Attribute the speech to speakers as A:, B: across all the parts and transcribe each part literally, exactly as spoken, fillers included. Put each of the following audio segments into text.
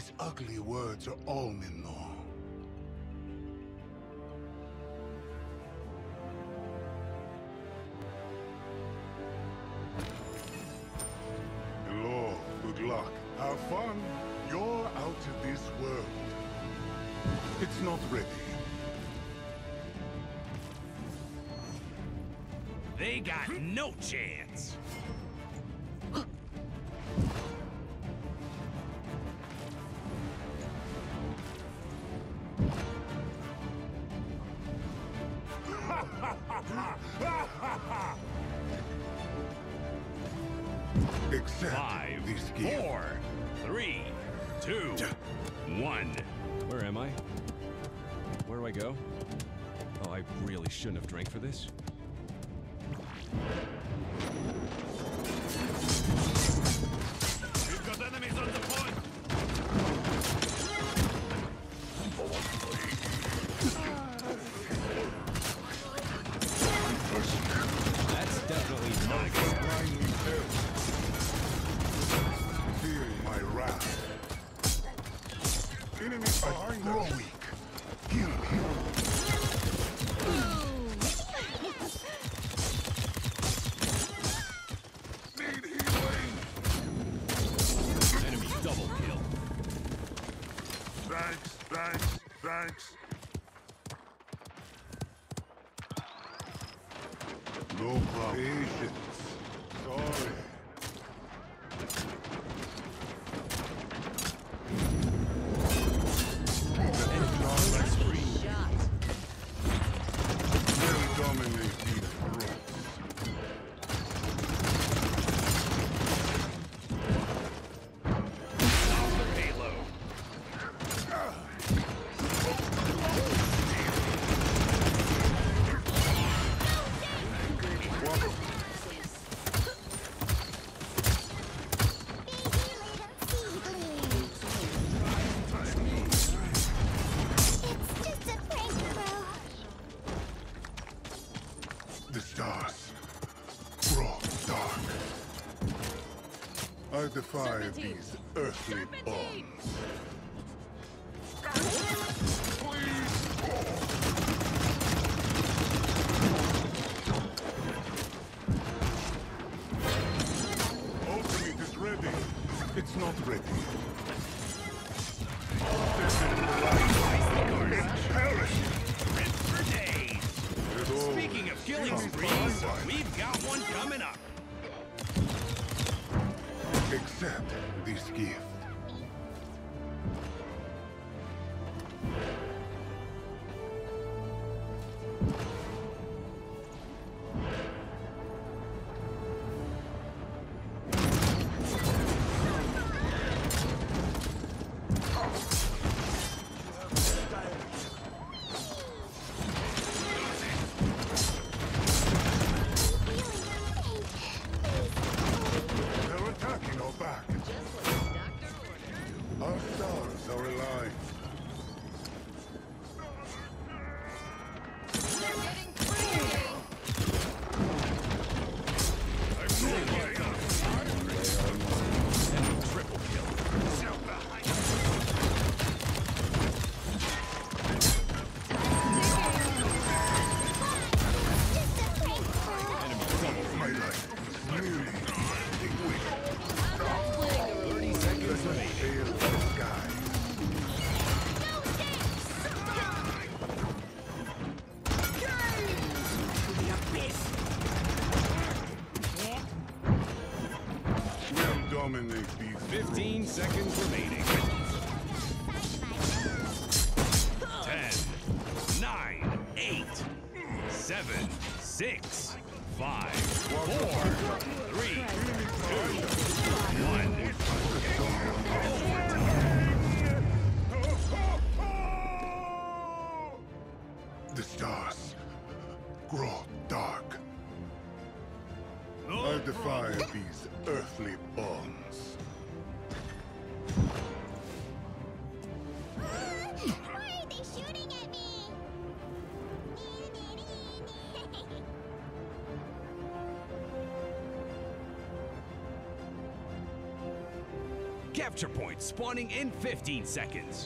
A: These ugly words are all Minnow. Hello, good luck. Have fun. You're out of this world. It's not ready.
B: They got no chance.
A: Except
B: Five,
A: this game.
B: four, three, two, one.
C: Where am I? Where do I go? Oh, I really shouldn't have drank for this.
B: We've got enemies on the point.
C: That's definitely not good.
A: Blindly filled. Feel my wrath. Enemies behind grow weak. Heal me. Need healing.
C: Enemy double kill.
A: Thanks, thanks, thanks. No problem. Patience. Sorry. They'll dominate these throats.
B: Off the payload.
A: The stars grow dark. I defy these earthly bonds. Ultimate is ready. It's not ready. Perish!
B: Rip for days. Speaking of killing sprees, we've got one coming up.
A: Accept this gift. They're attacking our back. Our stars are alive.
B: Enemy triple kill.
A: My life is nearly
C: thirty seconds remaining.
A: fail the sky. We'll dominate these
C: Fifteen seconds remaining.
B: Ten, nine, eight, seven, six, five, four, three, two, one.
A: The stars grow dark. I defy these earthly bonds.
D: Why are they shooting at me?
B: Capture point spawning in fifteen seconds.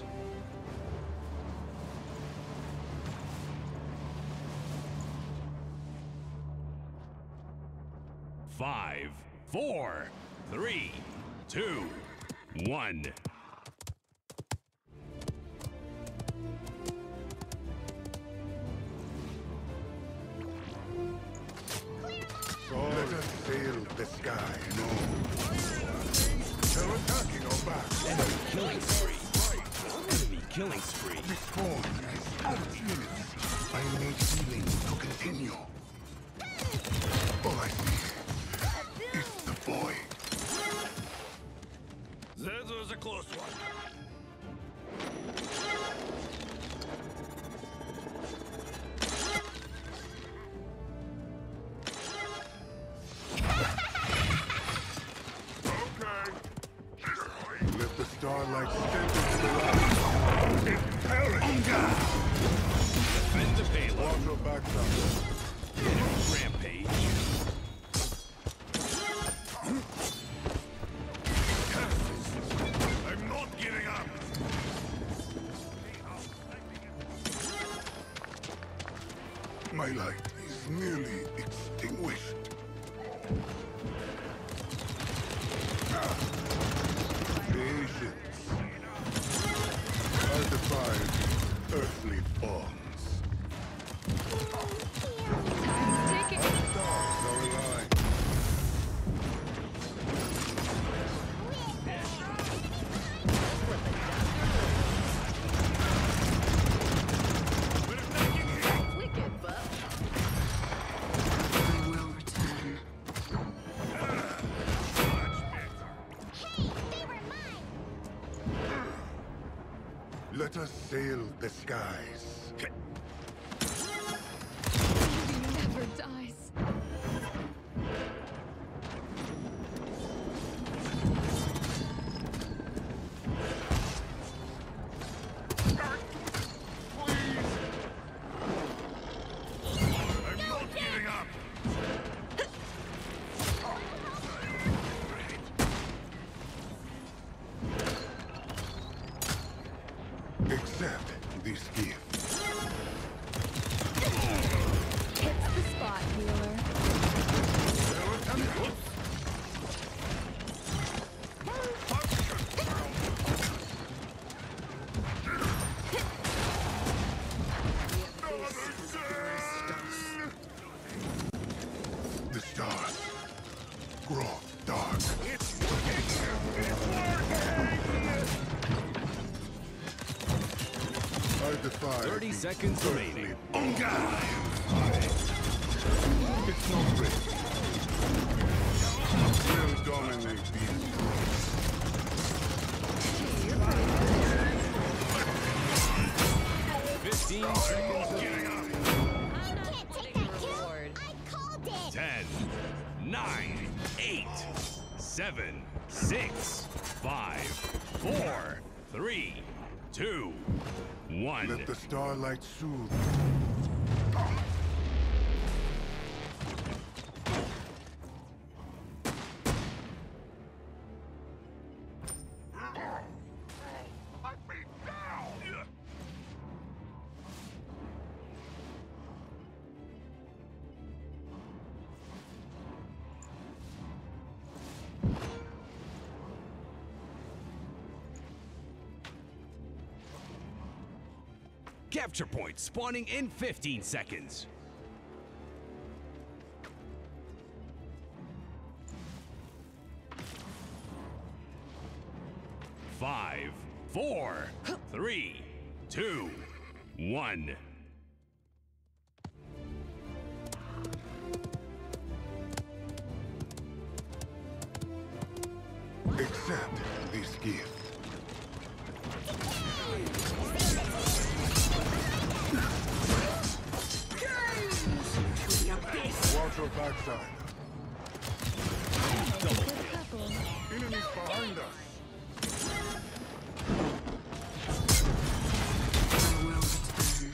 B: Five, four, three, two, one.
A: Let us sail the sky. No. They're attacking our back.
B: Enemy killing spree. Enemy killing spree.
A: This form is out of units. I need healing to continue. All I see is the boy.
B: That was a close one.
A: Let the starlight stand into the light. Imperative!
B: Defend the payload.
A: Water backside.
B: Rampage.
A: I'm not giving up! My light is nearly extinguished. Patience. I defy earthly bonds. Stars are aligned.
E: Wicked, but I will return.
D: Hey, they were mine!
A: Let us sail the skies.
E: He never dies.
A: I'm not giving up! Accept this gift.
E: Hits the spot, healer.
A: The stars grow dark. I defy
B: thirty
A: the
B: seconds
A: earthly
B: remaining.
A: bonds. It's not ready. We'll dominate the
B: fifteen seconds.
D: I can't take that kill!
E: Reward.
D: I called it!
B: ten, nine, eight, seven, six, five, four, three, two, one.
A: Let the starlight soothe.
B: Capture point spawning in fifteen seconds. Five, four, three, two, one.
A: Accept this gift. Watch your backside. Enemies behind us.
E: I will return.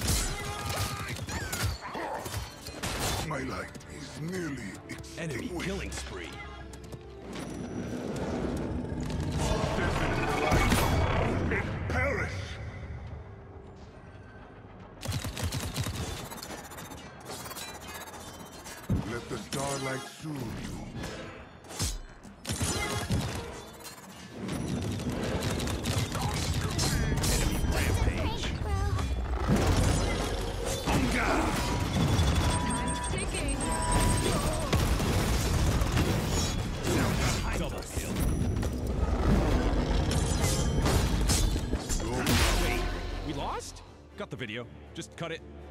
A: My light is nearly
B: Enemy
A: extinguished.
B: killing spree.
A: like Suryu.
B: Rampage.
E: Time's ticking.
B: Double kill.
C: Wait, we lost? Got the video. Just cut it.